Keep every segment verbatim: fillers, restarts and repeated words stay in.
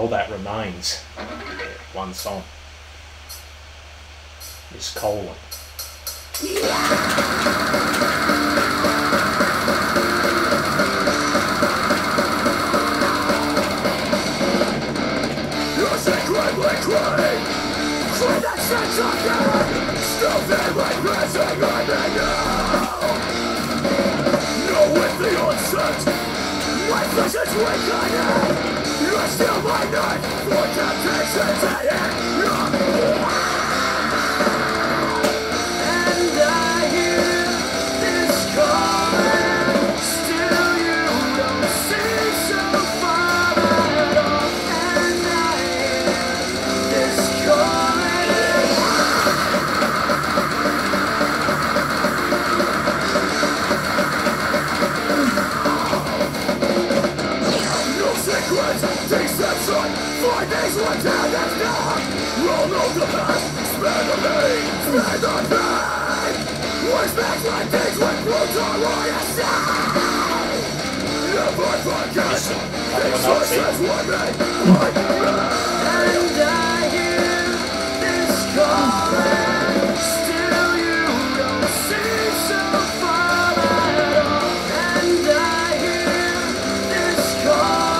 that remains. One song. This colon. My flesh is weakening. You're still my knife for temptations at end. And I hear this calling. Still you don't seem so far at all. And I hear this calling. Deception, four days, one down and down. Roll on the past, spare the pain, spare the pain. Voice back like things when worlds are on your side. Never forget, these voices were made by me. And I hear this calling. Still you don't seem so far at all. And I hear this calling.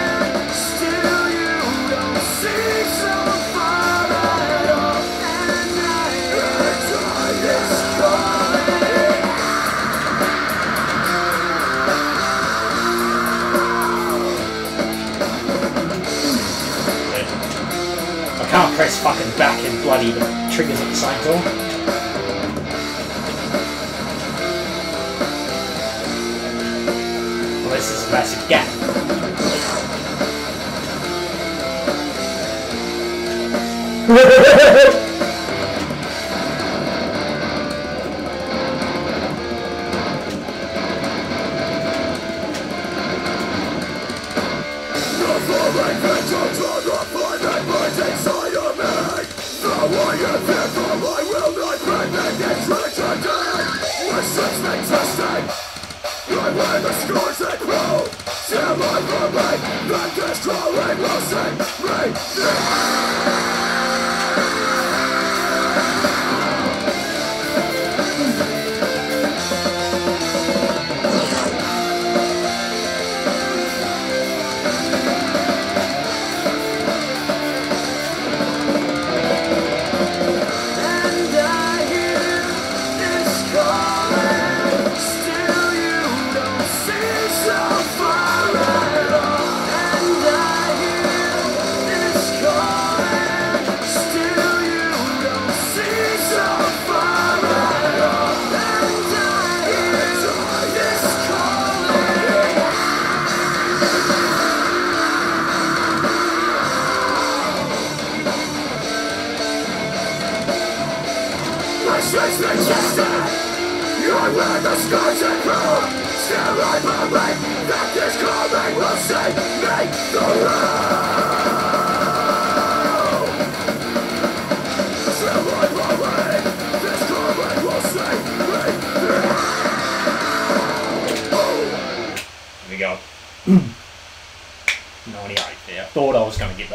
I can't press fucking back and bloody the triggers at the same time. Well, this is a massive gap. ninety-eight there. I thought I was going to get